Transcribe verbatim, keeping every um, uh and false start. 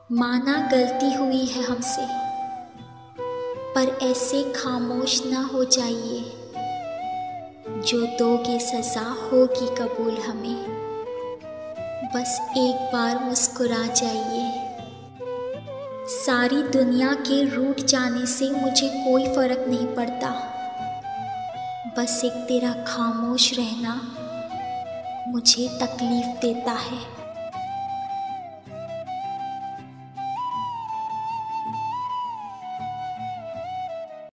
माना गलती हुई है हमसे, पर ऐसे खामोश ना हो जाइए। जो दोगे सज़ा होगी कबूल हमें, बस एक बार मुस्कुरा जाइए। सारी दुनिया के रूठ जाने से मुझे कोई फ़र्क नहीं पड़ता, बस एक तेरा खामोश रहना मुझे तकलीफ़ देता है।